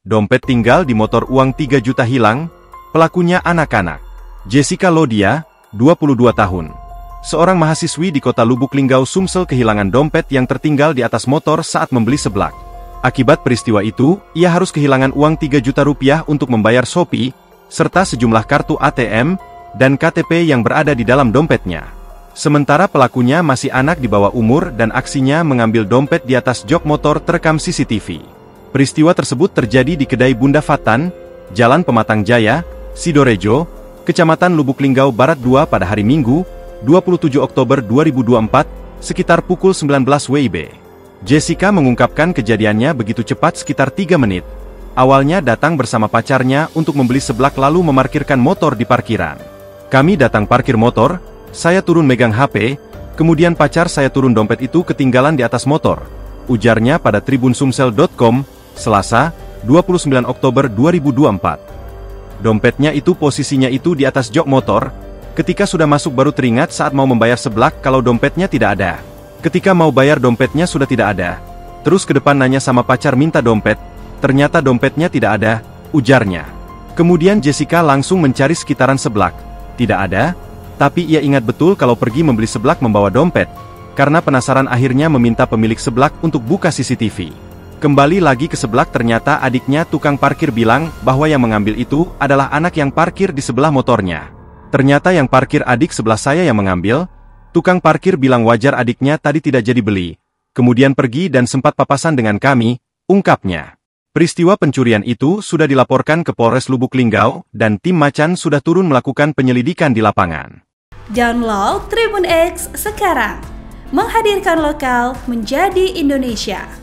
Dompet tinggal di motor, uang 3 juta hilang, pelakunya anak-anak. Jessica Lodia, 22 tahun. Seorang mahasiswi di kota Lubuk Linggau, Sumsel kehilangan dompet yang tertinggal di atas motor saat membeli seblak. Akibat peristiwa itu, ia harus kehilangan uang 3 juta rupiah untuk membayar Shopee, serta sejumlah kartu ATM dan KTP yang berada di dalam dompetnya. Sementara pelakunya masih anak di bawah umur dan aksinya mengambil dompet di atas jok motor terekam CCTV. Peristiwa tersebut terjadi di kedai Bunda Fatan, Jalan Pematang Jaya, Sidorejo, Kecamatan Lubuk Linggau Barat 2 pada hari Minggu, 27 Oktober 2024, sekitar pukul 19 WIB. Jessica mengungkapkan kejadiannya begitu cepat, sekitar 3 menit. Awalnya datang bersama pacarnya untuk membeli seblak lalu memarkirkan motor di parkiran. Kami datang parkir motor, saya turun megang HP, kemudian pacar saya turun, dompet itu ketinggalan di atas motor, ujarnya pada tribunsumsel.com, Selasa, 29 Oktober 2024. Dompetnya itu posisinya itu di atas jok motor. Ketika sudah masuk baru teringat saat mau membayar seblak kalau dompetnya tidak ada. Ketika mau bayar dompetnya sudah tidak ada. Terus ke depan nanya sama pacar minta dompet, ternyata dompetnya tidak ada, ujarnya. Kemudian Jessica langsung mencari sekitaran seblak. Tidak ada, tapi ia ingat betul kalau pergi membeli seblak membawa dompet. Karena penasaran akhirnya meminta pemilik seblak untuk buka CCTV. Kembali lagi ke seblak, ternyata adiknya tukang parkir bilang bahwa yang mengambil itu adalah anak yang parkir di sebelah motornya. Ternyata yang parkir adik sebelah saya yang mengambil. Tukang parkir bilang wajar adiknya tadi tidak jadi beli. Kemudian pergi dan sempat papasan dengan kami, ungkapnya. Peristiwa pencurian itu sudah dilaporkan ke Polres Lubuk Linggau dan tim Macan sudah turun melakukan penyelidikan di lapangan. Download Tribun X sekarang. Menghadirkan lokal menjadi Indonesia.